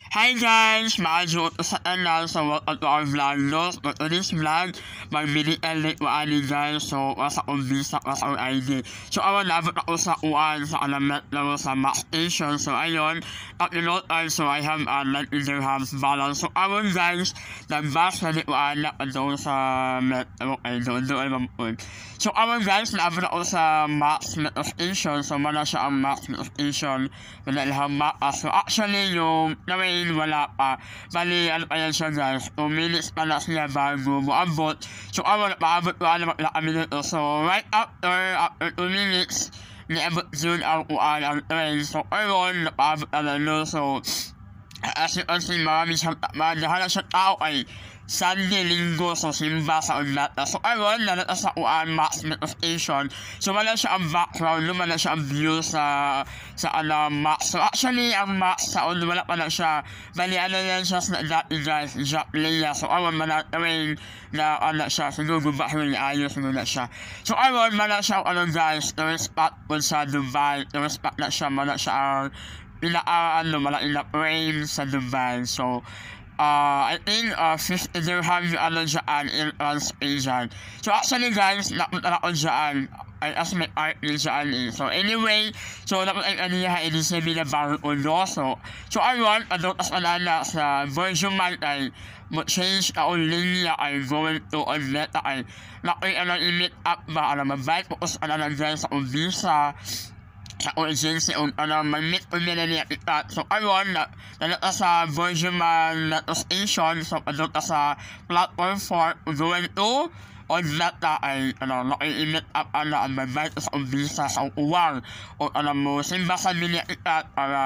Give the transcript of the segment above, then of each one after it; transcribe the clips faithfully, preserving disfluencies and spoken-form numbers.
Hi guys! Maadyo ko sa tanan sa welcome to our vlog no? So to this vlog, mag-medical late wa ani guys. So wasa kong visa ka sa I D. So awan nabot ako sa uan sa alamat na sa Max Station. So ayun, at you know, so I have a uh, either have balance. So awan guys, nag-bus na di wa anak doon sa met ay doon doon mampun. So awan guys, nabot ako sa Max Metro Station. So mana siya ang Max Metro Station. Wala lang maas. So actually yung naway wala pa. Bali, ano pa yan siya guys, two minutes pa na siya bago maabot. So, awa na paabot ko ano na kami nito. So, right after, after two minutes, niabot yun ang uan ang train. So, ayun, napaabot na no. So, as you can see, marami siyang madahala siya tao ay Sunday, Linggo, so simba sa Unlata. So ayun, nanata sa Uan Max Metro Station. So wala siya ang background, lumala siya ang view sa sa ano, Max. So actually, ang Max sa Uan, wala pa na siya. Bali, ano yan siya sa dati guys, Jack Leia. So ayun, manatawin na ano siya, siguro bahuli ayos na siya. So ayun, mana siya ano guys, the spot po sa Dubai. The spot na siya, mana siya ang ina ano, mana ina frame sa Dubai. So Uh, I think uh, fifty dirham yung ano dyan in translation. So actually guys, napunta na ako dyan. Ay, as may art din dyan eh. So anyway, so napunta ang niya hindi sabi na bago ulo. So, so ayun, adot as alala sa Virgin Malay, mo change ako linya ay going to on meta ay nakoy ano i-meet up ba, ano mabait ko kus ano lang dyan sa visa sa urgency on ano mag-meet ko nila niya kita. So ayun, na nalata sa Virgin Metro Station. So adota sa platform four going to on data ay ano naki-meet up ano ang mabait sa visa sa uwang o ano mo simba sa niya kita para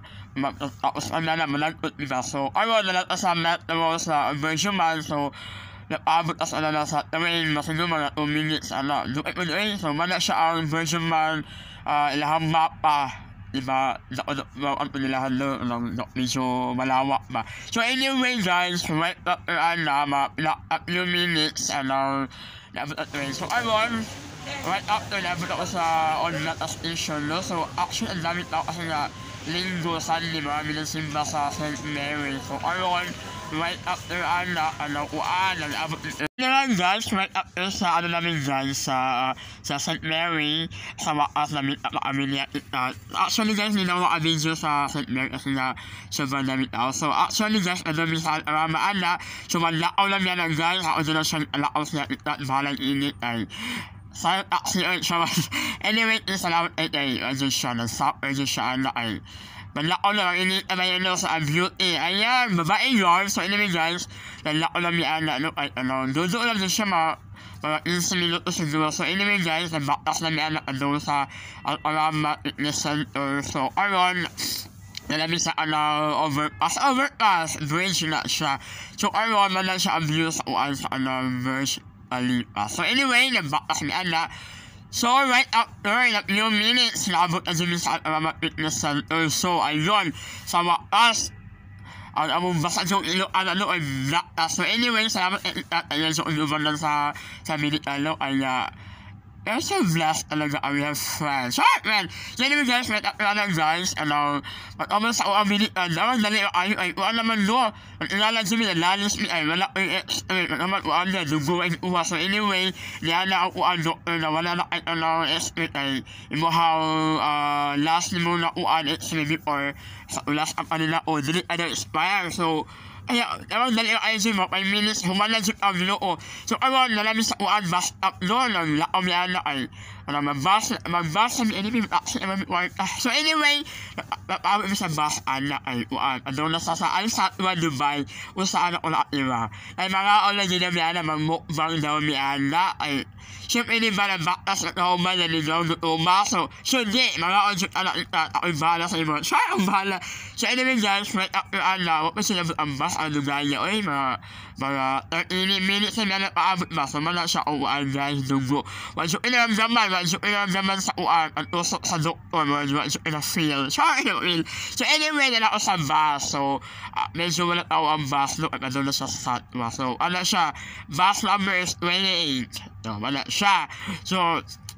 tapos ano na malagpot diba. So ayun, nalata sa metro sa Virgin Man. So napabot as ano na sa train, masiguro mga two minutes ano look at it. So mana siya ang Virgin Man uh, ilahang mapa, diba? Ang panilahan lang, medyo malawak ba. So anyway guys, right after ano, na a few minutes, ano, nabot at train. So ayun, right after nabot ako sa Onlata Station, no? So actually, ang dami tao kasi nga, Linggo, Sunday, marami ng simba sa Saint Mary. So ayun, right after ano, ano, uan, nabot ito. Ngayon guys, right after sa ano namin guys, sa, uh, sa Saint Mary, sa wakas namin at kami niya kita. Actually guys, hindi na ako maka-video sa Saint Mary kasi na sobrang namin ako. So actually guys, ano minsan aramaan na, so malakaw lang yan lang guys, ako doon na siya alakaw siya kita at bahalang init ay. So actually, so, anyway, salamat ay ay, ano siya, nag-stop, ano siya, ano ay. Nalako lang, ini naman yun sa beauty. Ayan, babae yun. So anyway guys, nalako lang yan, ano, ay, ano, dodo lang din siya mga, mga fifteen minutos siguro. So anyway guys, nabaktas lang yan, ano, sa Alcalama Fitness Center. So ayun, nalamin sa, ano, overpass, overpass, bridge na siya. So ayun, man siya ang view sa uan sa, ano, bridge, alipa. So anyway, nabaktas ni Ana. So, right after a few minutes, naabot na dyan sa Alcalama Fitness Center. So, ayun, sa wakas, ang among basa yung ilo, ano, ay black. So, anyway, salamat at itat, ayan, so, iluban lang sa, sa minute, ano, ay, uh, they're so blessed talaga, we have friends. So, man, so, anyway, guys, right after na, guys, ano, mag-amal sa uang minute, ano, dali, ay, ay, uwan naman, lo, ang ilalan sa minute, lalis mi, ay, wala, ay, ay, mag-amal, uwan na, dugo, ay, uwa. So, anyway, liyan na ang uwan, doctor, na wala na, ay, ano, estimate, ay, imo how, uh, last ni mo na uwan, estimate, before, sa ulas, ang kanila, o, dili, ay, expire. So, ay, ewan, dali ay si mo, five minutes, humanan si Pablo, o. So, ewan, nalamin sa uan, bus up doon, ang lakaw niya na ay, ano, mag-bus, mag-bus sa mi, anyway, mag-action, so, anyway, napawin mo sa bus, ana, ay, uan, ano, nasa sa, ay, sa, uwan, Dubai, kung saan ako nakatira. Ay, mga ola, din na miya na, mag-mukbang daw miya na, ay, siyempre, di ba, na baktas na kauman, na nilaw, lutuma, so, so, di, mga ola, anak, ako'y bahala sa imo, so, ang bahala. So, anyway, guys, right after, ana, wag pa sila ang bus, ang lugar niya, oy, mga, mga thirty minutes na na paabot ba, so mana siya uwan guys, dugo. Wadyo inaramdaman, wadyo inaramdaman sa uwan, at usok sa doktor, wadyo ina-feel. So, anyway, so anyway, na ako sa bus, so, uh, medyo wala tao ang bus, look, at ano na siya sa satwa. So, ano siya, bus number is twenty-eight. So, wala siya. So,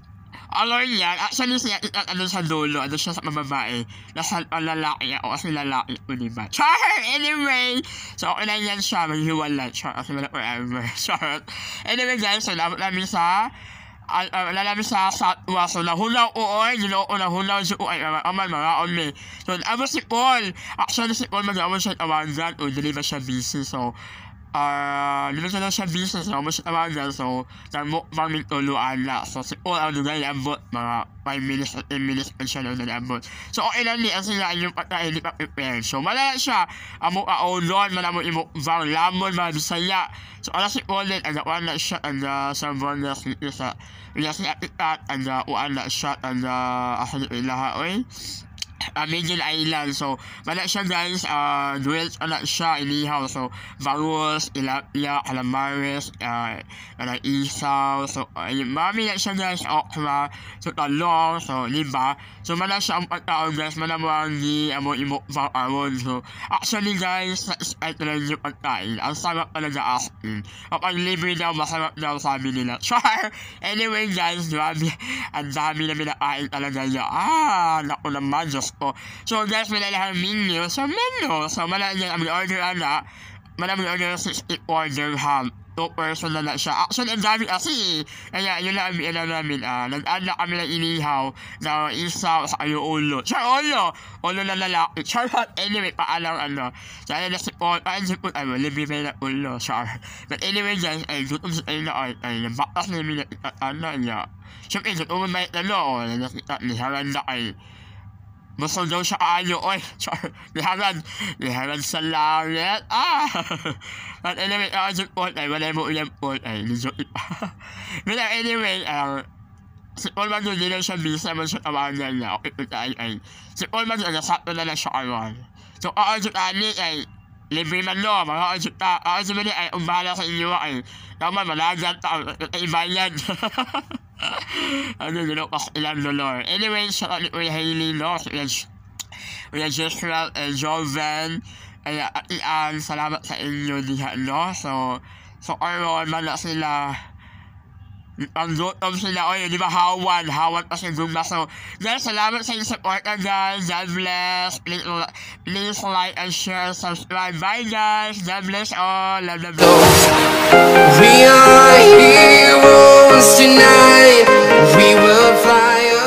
Alam yan, actually siya, ano sa dulo, ano siya sa mababae, nasa uh, lalaki ako kasi lalaki ko, diba? Char! Anyway, so okay na yan siya, maghiwalay, char, kasi wala forever, char. Anyway guys, so labot namin sa, uh, uh, namin sa Southwest, so nahulaw uoy, ginoo ko nahulaw si uoy, aman mga only. So, abo si Paul, actually si Paul mag-awon siya tawagan, o dili ba siya busy, so, ah, uh, siya na siya business, so, mas tawagan, so, nagmukbang min tuluan na. So, si Paul, ang lugar niabot, mga five minutes at ten minutes pa siya na niabot. So, okay lang niya sila yung pagkain, hindi pa prepare. So, malala siya, amo kaulon, malamo imukbang, lamon, mga bisaya. So, ala si Paul din, agawan na siya, ang uh, sa bonga, sa, ila si Atitat, ang uh, uan na siya, ang uh, asali ilaha, oy. Uh, Middle Island. So, wala siya guys, uh, dwells na siya, inihaw. So, barus, ilapia, calamares, uh, uh, isaw. So, uh, mami na siya guys, okra, so, talong, so, diba? So, mana siya ang pagkaon guys, mana mo ang di, amo imukbang aron. So, actually guys, ay talaga yung pagkain. Ang sarap talaga asin. Kapag libre daw, masarap daw sabi nila. Char! Anyway guys, grabe, ang dami na minakain talaga niya. Ah, naku naman, Diyos ko. So guys, may lalahang menu. So menu. So malaki ang order ana. Malamang order sixty order ham. Two person na na siya. Actually, ang dami kasi. Kaya yun lang ang ina namin. Ah, nag-add na kami ng inihaw na isa sa kayo ulo. Char ulo. Ulo na lalaki. Char hot. Anyway, paalang ano. Sana na si Paul. Ay, si Paul. Ay, libre na ulo. Char. But anyway guys, ay, gutom sa kayo na ay. Ay, bakas na yung ano niya. Siyempre, gutom may talo. Nakita ni Haranda ay. Gusto daw siya kaayo, oy, char, liharan, liharan sa langit, ah! But anyway, ako si Paul, ay, wala mo ulang Paul, ay, nidyo ipa. But anyway, uh, si Paul man doon din siya bisa man siya tawagan niya, okay, ay, ay, si Paul man doon, nasakto na lang siya karon. So, ako si Ani, ay, libre man no, mga ako si Ta, ako si Mani, ay, umbahala sa inyo, ay, naman, malagan ta, ay, ibayan. Ano yun, kasi ilang dollar. Anyway, shout out ni Hailey, no? Kuya Joshua and Joven. Ay, at iyan, salamat sa inyo diha, no? So, so, aron, man na sila. Ang gutom sila, oy, di ba, hawan, hawan kasi gumba. So, guys, salamat sa inyong support na, guys. God bless. Please, please like and share, subscribe. Bye, guys. God bless all. Love, love, love. We are heroes tonight. We will fly.